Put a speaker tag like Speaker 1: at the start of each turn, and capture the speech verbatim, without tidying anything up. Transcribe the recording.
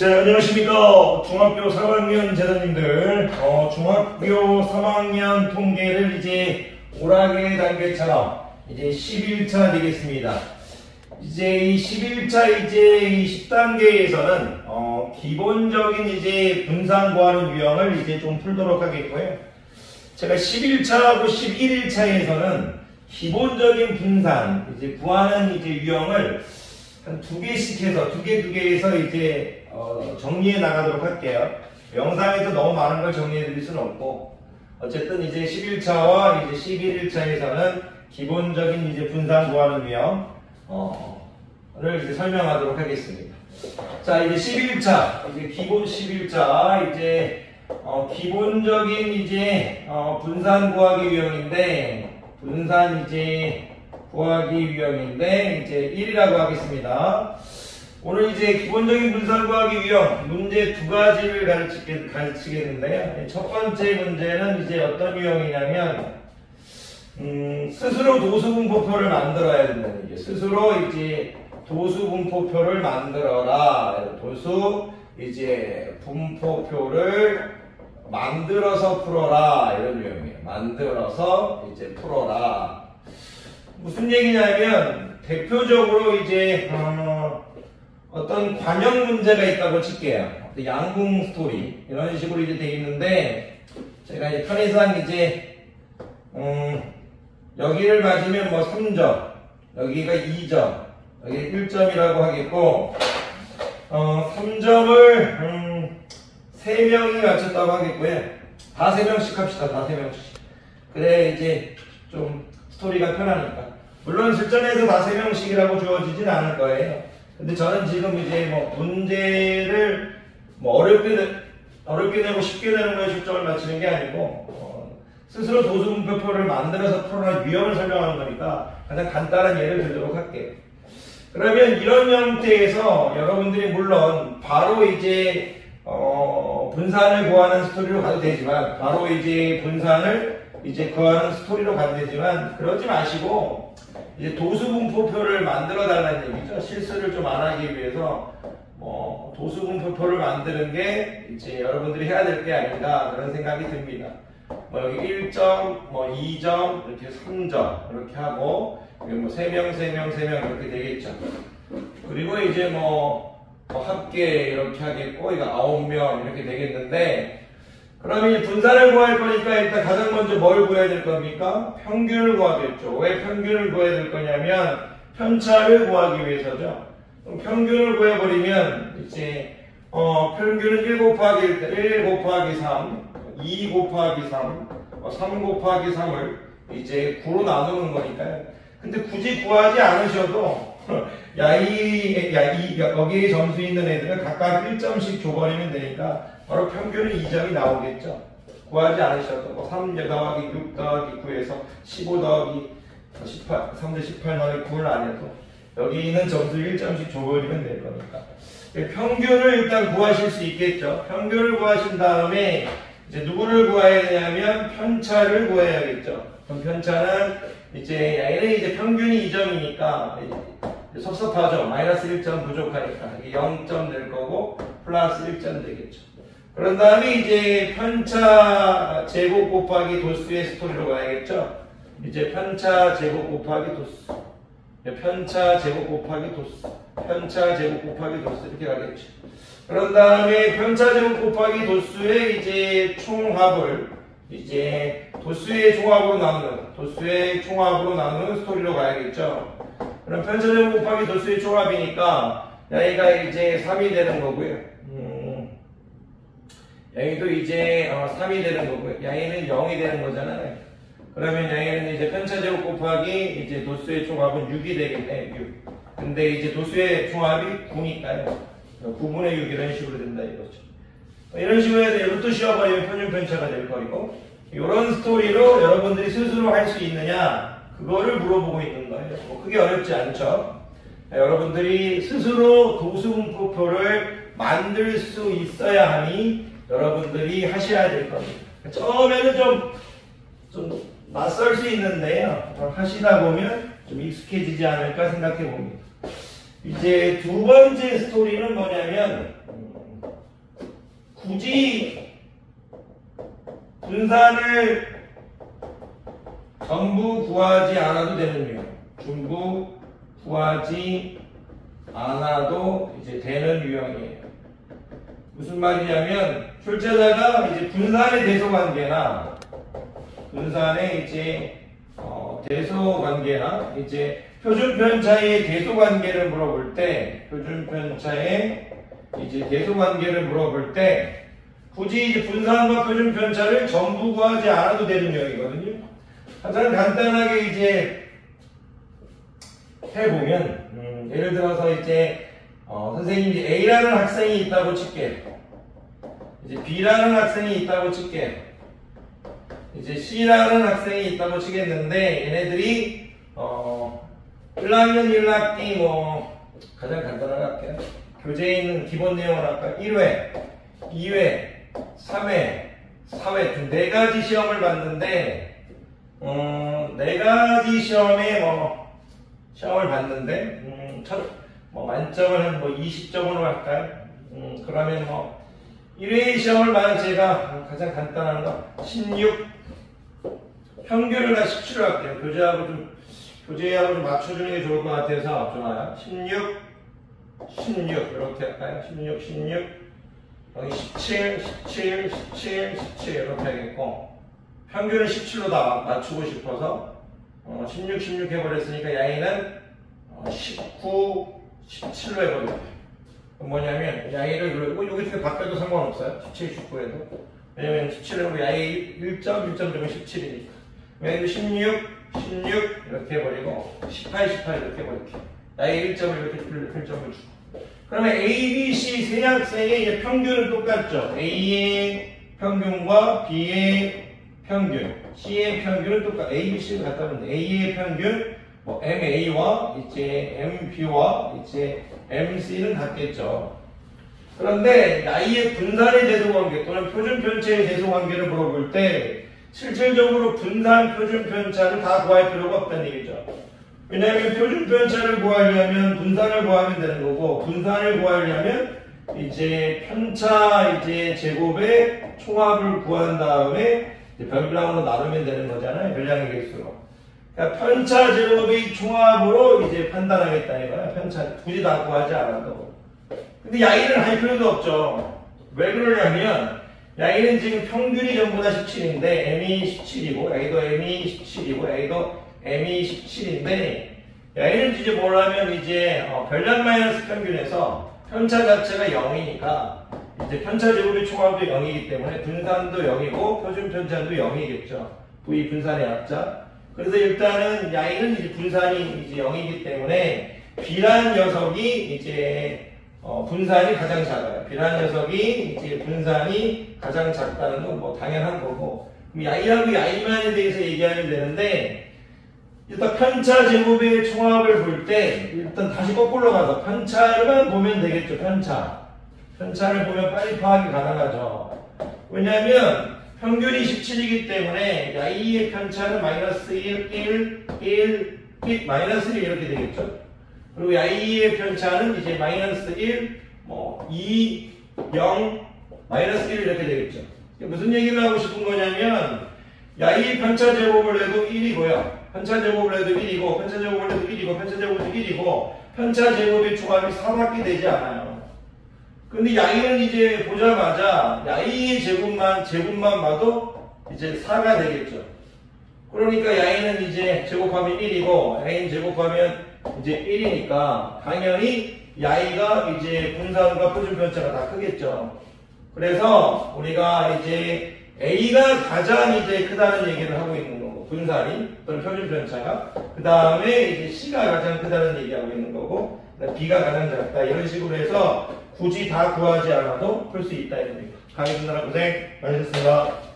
Speaker 1: 자, 안녕하십니까. 중학교 삼 학년 재단님들. 어, 중학교 삼 학년 통계를 이제 오락의 단계처럼 이제 십일 차 되겠습니다. 이제 이 십일 차 이제 이 십 단계에서는 어, 기본적인 이제 분산 구하는 유형을 이제 좀 풀도록 하겠고요. 제가 십일 차하고 십일 차에서는 기본적인 분산 이제 구하는 이제 유형을 한 두 개씩 해서 두 개 두 개 해서 이제 어, 정리해 나가도록 할게요. 영상에서 너무 많은 걸 정리해 드릴 수는 없고, 어쨌든 이제 십일 차와 이제 십일 차에서는 기본적인 이제 분산 구하는 유형 어, 를 이제 설명하도록 하겠습니다. 자, 이제 십일 차 이제 기본 십일 차 이제 어, 기본적인 이제 어, 분산 구하기 유형인데, 분산 이제 구하기 유형인데 이제 일이라고 하겠습니다. 오늘 이제 기본적인 분산 구하기 유형 문제 두 가지를 가르치게, 가르치겠는데요. 첫 번째 문제는 이제 어떤 유형이냐면 음, 스스로 도수분포표를 만들어야 된다는 얘기예요. 스스로 이제 도수분포표를 만들어라. 도수 이제 분포표를 만들어서 풀어라, 이런 유형이에요. 만들어서 이제 풀어라. 무슨 얘기냐면 대표적으로 이제 어, 어떤 관형 문제가 있다고 칠게요. 양궁 스토리 이런 식으로 이제 돼 있는데, 제가 이제 편의상 이제 음, 여기를 맞으면 뭐 삼 점, 여기가 이 점, 여기 일 점이라고 하겠고, 어, 삼 점을 음, 세 명이 맞췄다고 하겠고요. 다 세 명씩 합시다. 다 세 명씩. 그래 이제 좀 스토리가 편하니까. 물론 실전에서 다 세 명씩이라고 주어지진 않을 거예요. 근데 저는 지금 이제 뭐 문제를 뭐 어렵게 내, 어렵게 내고 쉽게 내는 거에 초점을 맞추는 게 아니고 어, 스스로 도수분포표를 만들어서 풀어라 유형을 설명하는 거니까 가장 간단한 예를 들도록 할게요. 그러면 이런 형태에서 여러분들이 물론 바로 이제 어, 분산을 구하는 스토리로 가도 되지만, 바로 이제 분산을 이제 구하는 스토리로 가도 되지만, 그러지 마시고 이제 도수분포표를 만들어 달라는 얘기죠. 실수를 좀 안 하기 위해서 뭐 도수분포표를 만드는 게 이제 여러분들이 해야 될 게 아닌가, 그런 생각이 듭니다. 뭐 여기 일 점, 뭐 이 점, 이렇게 삼 점 이렇게 하고, 뭐 세 명, 세 명, 세 명 이렇게 되겠죠. 그리고 이제 뭐 뭐 합계 이렇게 하겠고, 이거 아홉 명 이렇게 되겠는데, 그러면 분산을 구할 거니까 일단 가장 먼저 뭘 구해야 될 겁니까? 평균을 구하겠죠. 왜 평균을 구해야 될 거냐면 편차를 구하기 위해서죠. 그럼 평균을 구해버리면 이제 어, 평균은 일 곱하기 일 곱하기 삼, 이 곱하기 삼, 삼 곱하기 삼을 이제 구로 나누는 거니까요. 근데 굳이 구하지 않으셔도 야, 이, 야, 이, 여기에 점수 있는 애들은 각각 일 점씩 줘버리면 되니까 바로 평균은 이 점이 나오겠죠. 구하지 않으셔도 뭐 삼 더하기 육 더하기 구에서 십오 더하기 십팔, 삼 대 십팔 더하기 구를 안 해도 여기 있는 점수 일 점씩 줘버리면 될 거니까. 평균을 일단 구하실 수 있겠죠. 평균을 구하신 다음에 이제 누구를 구해야 되냐면 편차를 구해야겠죠. 그럼 편차는 이제 얘는 이제 평균이 이 점이니까 섭섭하죠. 마이너스 일 점 부족하니까 영 점 될 거고 플러스 일 점 되겠죠. 그런 다음에 이제 편차 제곱 곱하기 도수의 스토리로 가야겠죠. 이제 편차 제곱 곱하기 도수, 편차 제곱 곱하기 도수, 편차 제곱 곱하기 도수 이렇게 가겠죠. 그런 다음에 편차 제곱 곱하기 도수의 이제 총합을 이제 도수의 총합으로 나누는, 도수의 총합으로 나누는 스토리로 가야겠죠. 그럼 편차 제곱 곱하기 도수의 총합이니까 여기가 이제 삼이 되는 거고요. 음, 여기도 이제 어, 삼이 되는 거고요. 여기는 영이 되는 거잖아요. 그러면 여기는 이제 편차 제곱 곱하기 이제 도수의 총합은 육이 되겠네. 육. 근데 이제 도수의 총합이 구니까요. 구분의 육 이런 식으로 된다 이거죠. 이런 식으로 해서 이것도 씌워버리면 평균 편차가 될 거고, 이런 스토리로 여러분들이 스스로 할 수 있느냐, 그거를 물어보고 있는 거예요. 뭐 크게 어렵지 않죠. 여러분들이 스스로 도수분포표를 만들 수 있어야 하니 여러분들이 하셔야 될 겁니다. 처음에는 좀, 좀 낯설 수 있는데요. 하시다 보면 좀 익숙해지지 않을까 생각해 봅니다. 이제 두 번째 스토리는 뭐냐면 굳이 분산을 전부 구하지 않아도 되는 유형. 전부 구하지 않아도 이제 되는 유형이에요. 무슨 말이냐면 출제자가 이제 분산의 대소관계나 분산의 이제 어, 대소관계나 이제 표준편차의 대소관계를 물어볼 때 표준편차의 이제 대소관계를 물어볼 때 굳이 이제 분산과 표준편차를 전부 구하지 않아도 되는 유형이거든요. 가장 간단하게 이제 해보면 음, 예를 들어서 이제 어, 선생님이 A라는 학생이 있다고 칠게. 이제 B라는 학생이 있다고 칠게. 이제 C라는 학생이 있다고 치겠는데 얘네들이 어 일 학년 일 학기 뭐 가장 간단하게 할게요. 교재에 있는 기본 내용을 할까? 일 회, 이 회, 삼 회, 사 회 등 네 가지 시험을 봤는데 음, 네 가지 시험에 뭐 시험을 봤는데 음, 첫, 뭐 만점을 한 뭐 이십 점으로 할까요? 음, 그러면 뭐 일 회 시험을 만약 제가 가장 간단한 거 십육 평균을 다 십칠로 할게요. 교재하고 좀 교재하고 좀 맞춰주는 게 좋을 것 같아서 좋아요. 십육, 십육 이렇게 할까요? 십육, 십육 여기 십칠, 십칠, 십칠, 십칠 이렇게 하겠고 평균을 십칠로 다 맞추고 싶어서 어, 십육, 십육 해버렸으니까 야이는 어, 십구, 십칠로 해버릴게요. 뭐냐면 야이를 그리고 여기 중에 바뀌어도 상관없어요. 십칠, 십구 해도. 왜냐면 십칠은 야이 일 점, 일 점 되면 십칠이니까. 왜냐면 십육, 십육 이렇게 해버리고 십팔, 십팔 이렇게 해버릴게요. 야이 일 점을 이렇게 일 점을 주고. 그러면 A, B, C 세 학생의 이제 평균은 똑같죠. A의 평균과 B의 평균, C의 평균은 똑같. A, B, C를 갖다 놓는데 A의 평균, 뭐 엠에이와 이제 엠비와 이제 엠씨는 같겠죠. 그런데 야이의 분산의 대소관계 또는 표준편차의 대소관계를 물어볼 때 실질적으로 분산 표준편차를 다 구할 필요가 없다는 얘기죠. 왜냐하면 표준편차를 구하려면 분산을 구하면 되는 거고 분산을 구하려면 이제 편차 이제 제곱의 총합을 구한 다음에 이제 별량으로 나누면 되는 거잖아요. 별량의 개수로. 그러니까 편차 제곱의 총합으로 이제 판단하겠다 이거야. 편차 굳이 다 구하지 않아도. 근데 야이는 할 필요도 없죠. 왜 그러냐면 야이는 지금 평균이 전부 다 십칠인데 엠이 십칠이고 야이도 엠이 십칠이고 야이도 엠이 십칠인데 야이는 이제 뭐라면 이제 어, 별량 마이너스 평균에서 편차 자체가 영이니까 이제 편차 제곱의 총합도 영이기 때문에 분산도 영이고 표준 편차도 영이겠죠. V 분산의 약자. 그래서 일단은 야이는 이제 분산이 이제 영이기 때문에 B라는 녀석이 이제 어, 분산이 가장 작아요. B라는 녀석이 이제 분산이 가장 작다는 건 뭐 당연한 거고. 그럼 야이하고 야이만에 대해서 얘기하면 되는데 일단 편차 제곱의 총합을 볼 때 일단 다시 거꾸로 가서 편차만 보면 되겠죠. 편차. 편차를 보면 빨리 파악이 가능하죠. 왜냐하면 평균이 십칠이기 때문에 야이의 편차는 마이너스 일, 일, 일, 일, 마이너스 일 이렇게 되겠죠. 그리고 야이의 편차는 이제 마이너스 일, 뭐 이, 영, 마이너스 일 이렇게 되겠죠. 무슨 얘기를 하고 싶은 거냐면 야이의 편차 제곱을 해도 일이고요. 편차 제곱을 해도 일이고 편차 제곱을 해도 일이고 편차 제곱도 일이고 편차 제곱의 총합이 사밖에 되지 않아요. 근데 야이는 이제 보자마자 야이의 제곱만 제곱만 봐도 이제 사가 되겠죠. 그러니까 야이는 이제 제곱하면 일이고 야이는 제곱하면 이제 일이니까 당연히 야이가 이제 분산과 표준편차가 다 크겠죠. 그래서 우리가 이제 A가 가장 이제 크다는 얘기를 하고 있는 거고 분산이 또는 표준편차가 그 다음에 이제 C가 가장 크다는 얘기하고 있는 거고 B가 가장 작다 이런 식으로 해서 굳이 다 구하지 않아도 풀 수 있다 이런 얘기. 강의 듣느라 고생 많으셨습니다.